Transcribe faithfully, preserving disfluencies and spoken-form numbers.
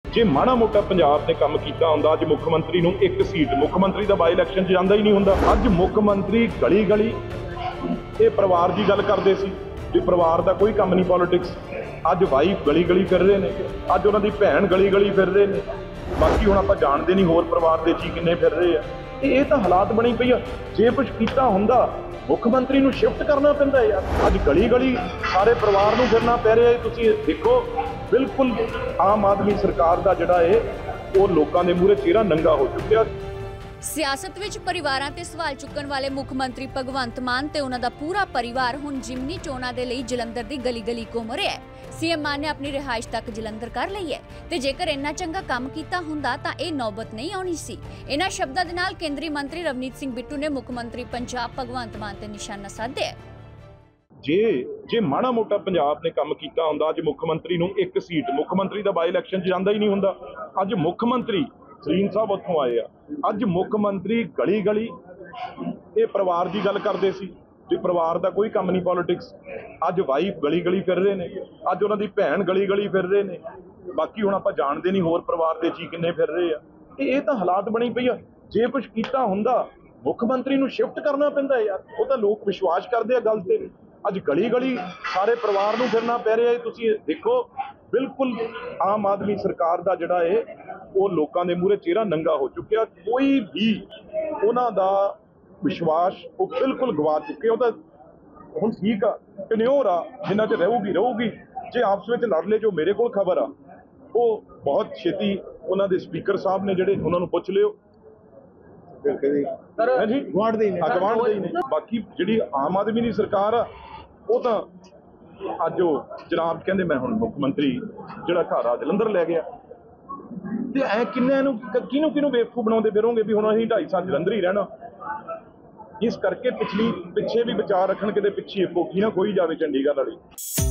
जे माड़ा मोटा पंजाब ने काम कीता हुंदा अज मुख मंत्री नूं एक सीट मुख मंत्री दा बाई इलैक्शन च जांदा ही नहीं हुंदा। अज मुख मंत्री गली गली ये परिवार की गल करते सी भी परिवार का कोई काम नहीं पॉलिटिक्स। अज वाइफ गली गली फिर रहे हैं, अज उन्हां दी भैन गली गली फिर रहे हैं, बाकी हुण आपां जाणदे नहीं होर परिवार दे जी किन्ने फिर रहे हैं। ये तो हालात बनी पई आ। जे कुछ कीता हुंदा मुख मंत्री नूं शिफ्ट करना पैंदा यार। अज गली गली सारे परिवार नूं फिरना पै रिहा है। तुसीं देखो बिल्कुल आम आदमी सरकार दा जिहड़ा है वो लोकां दे मूहरे चेहरा नंगा हो चुकिया। सियासत विच परिवारां ते सवाल चुकण वाले मुख मंत्री भगवंत मान ते उन्हां दा पूरा परिवार हुण जिमनी चोणां दे लई जलंधर दी गली गली घुम रिहा है। सीएम मान ने अपनी रिहाइश तक जलंधर कर लई है ते जेकर इन्ना चंगा काम कीता हुंदा तां इह नौबत नहीं आउणी सी। इन्हां शब्दां दे नाल केंद्रीय मंत्री रवनीत सिंह बिट्टू ने मुख मंत्री पंजाब भगवंत मान ते निशाना साधे। जे जे माड़ा मोटा पंजाब ने काम कीता हुंदा अज मुख मंत्री नूं एक सीट मुख मंत्री दा बाई इलैक्शन च जांदा ही नहीं हुंदा। अज मुख मंत्री सलीम साहब उत्थों आए आ। अज मुख मंत्री गली गली ये परिवार की गल करते सी भी परिवार का कोई काम नहीं पॉलिटिक्स। अज वाइफ गली गली फिर रहे हैं, अज उन्हां दी भैन गली गली फिर रहे हैं, बाकी हुण आपां जाणदे नहीं होर परिवार दे जी किन्ने फिर रहे आ। ये तो हालात बनी पई आ। जे कुछ कीता हुंदा मुख मंत्री नूं शिफ्ट करना पैंदा यार। वो तो लोग विश्वास करते आ गल ते। अज गली गली सारे परिवार नूं फिरना पै रिहा है। तुसीं देखो बिल्कुल आम आदमी सरकार दा जिहड़ा है वो लोकां दे मूहरे चेहरा नंगा हो चुकिया। कोई भी उन्हां दा विश्वास वो बिल्कुल गवा चुके। वो तो हुण ठीक आ टन्योर आ जिन्ना च रहूगी रहूगी। जे आपस में लड़ ले जो मेरे को खबर आ वो बहुत छेती उन्हां दे स्पीकर साहब ने जिहड़े उन्हां नूं पुछ लिओ गवांढ दे ही ने। बाकी जिहड़ी आम आदमी दी सरकार आ वो तो अज जनाब कहते मैं हुण मुख मंत्री जिहड़ा घर आ जलंधर लै गया ते ऐ किन्ने नूं किहनूं किहनूं बेवकूफ बनाउंदे फिरोंगे भी हुण असीं ढाई साल जलंधर ही रहना। इस करके पिछली पिछे भी विचार रखण किते पिछे कोठी ना खोई जावे चंडीगढ़ वाली।